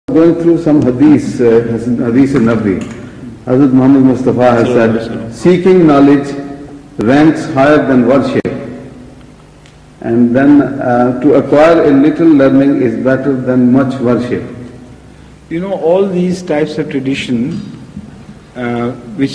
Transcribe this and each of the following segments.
Going through some hadith al-Nabi, Hazrat Muhammad Mustafa has said, seeking knowledge ranks higher than worship. And then to acquire a little learning is better than much worship. You know, all these types of tradition which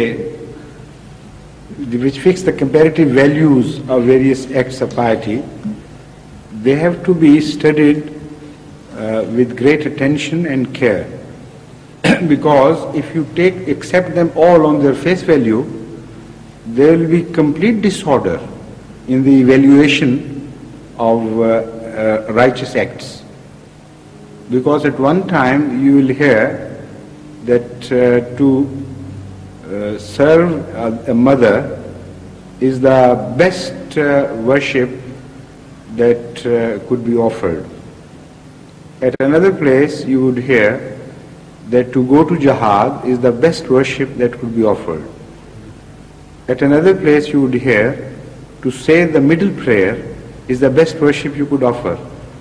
fix the comparative values of various acts of piety, they have to be studied with great attention and care. Because if you accept them all on their face value, there will be complete disorder in the evaluation of righteous acts. Because at one time you will hear that to serve a mother is the best worship that could be offered. At another place you would hear that to go to jihad is the best worship that could be offered. At another place you would hear to say the middle prayer is the best worship you could offer.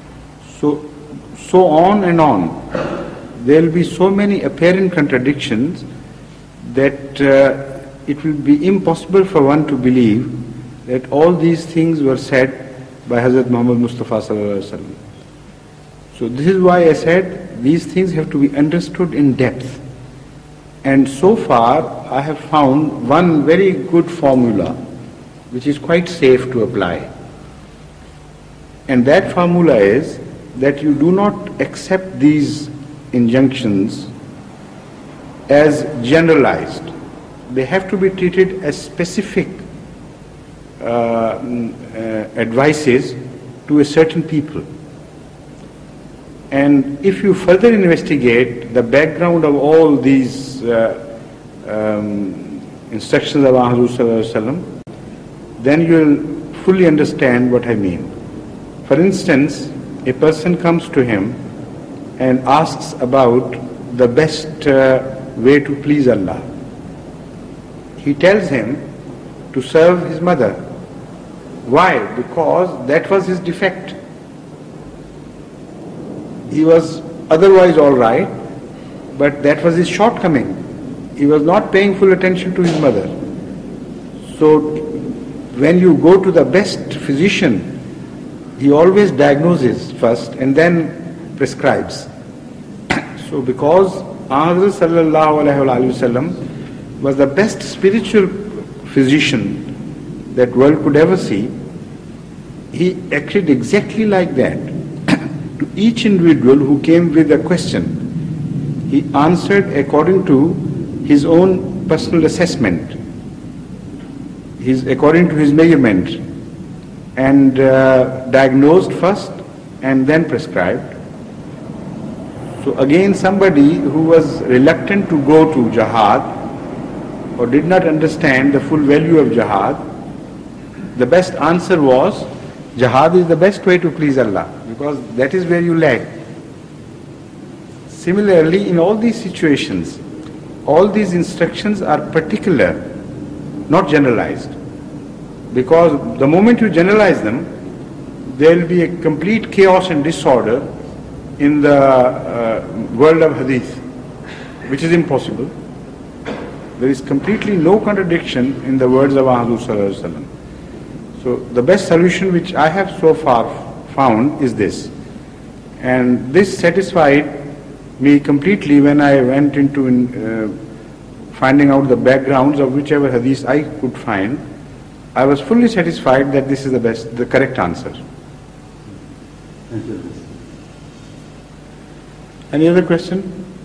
So on and on. There will be so many apparent contradictions that it will be impossible for one to believe that all these things were said by Hazrat Muhammad Mustafa sallallahu alaihi wasallam. So this is why I said these things have to be understood in depth. And so far I have found one very good formula which is quite safe to apply. And that formula is that you do not accept these injunctions as generalized. They have to be treated as specific advices to a certain people. And if you further investigate the background of all these instructions of Rasulullah, then you will fully understand what I mean. For instance, a person comes to him and asks about the best way to please Allah. He tells him to serve his mother. Why? Because that was his defect. He was otherwise all right, but that was his shortcoming. He was not paying full attention to his mother. So when you go to the best physician, he always diagnoses first and then prescribes. So because Ahmad sallallahu alaihi wasallam was the best spiritual physician that world could ever see, he acted exactly like that. To each individual who came with a question, he answered according to his own personal assessment, according to his measurement, and diagnosed first and then prescribed. So again, somebody who was reluctant to go to jihad or did not understand the full value of jihad, the best answer was, jihad is the best way to please Allah, because that is where you lag. Similarly, in all these situations, all these instructions are particular, not generalized. Because the moment you generalize them, there will be a complete chaos and disorder in the world of hadith, which is impossible. There is completely no contradiction in the words of Rasulullah. So the best solution which I have so far found is this. And this satisfied me completely when I went into finding out the backgrounds of whichever hadith I could find. I was fully satisfied that this is the correct answer. Thank you. Any other question?